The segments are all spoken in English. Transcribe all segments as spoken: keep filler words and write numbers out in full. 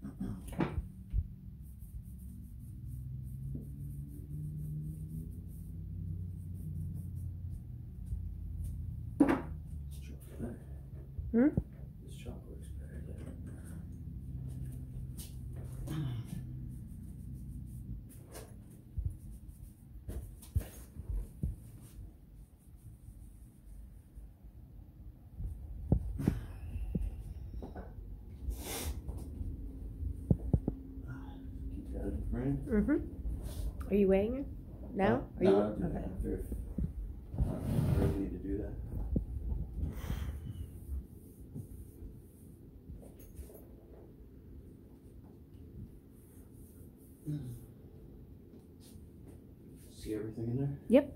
Hmm? This chalk looks better there. Keep that in frame. Mm-hmm. Are you weighing it now? Uh, Are no, you? I'll do Okay. that after. Uh, I really need to do that. See everything in there? Yep.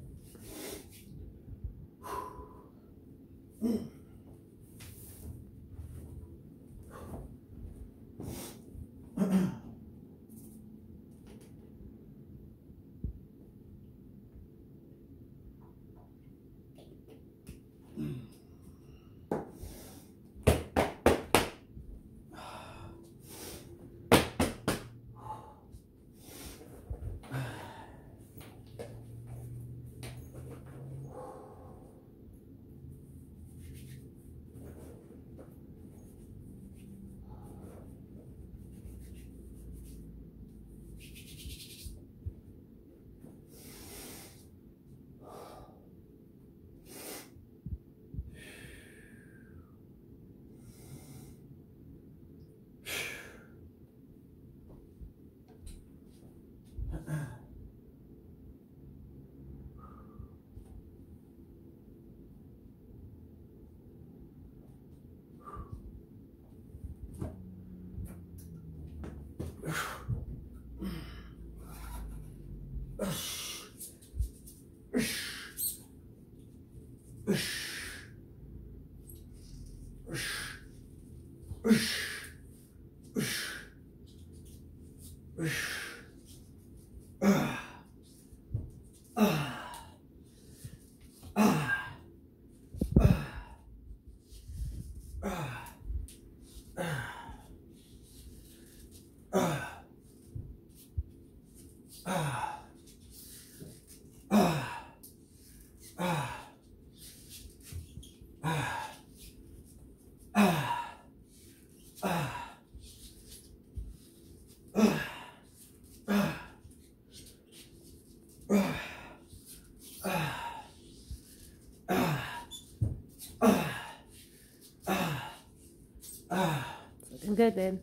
Looking good, babe.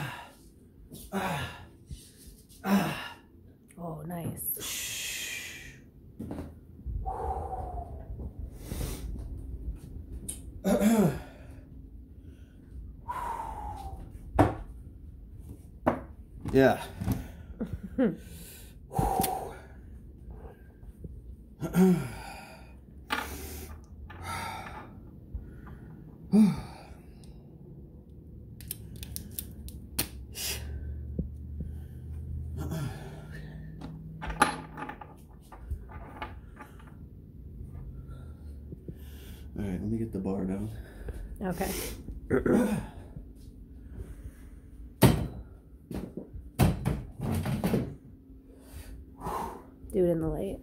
Oh, nice. Yeah. All right, let me get the bar down. Okay. Do it in the light.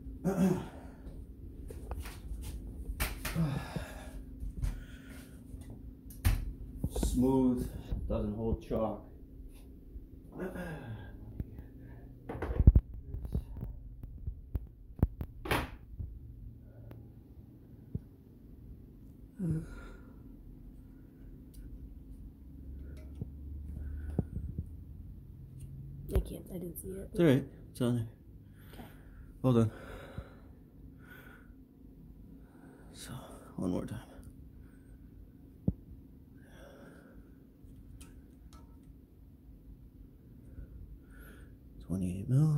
Smooth, doesn't hold chalk. I can't. I didn't see it. It's alright. It's on there. Okay. Hold on. So, one more time. twenty-eight mil.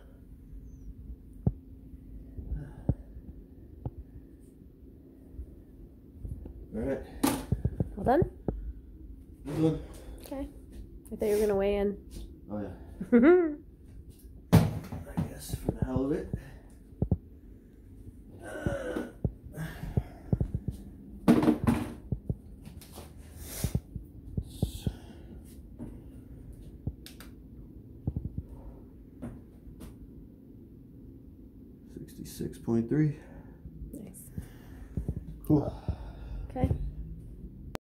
Alright. Well done? Good. Okay. I thought you were going to weigh in. Oh, yeah. I guess for the hell of it. sixty-six point three. Nice. Cool.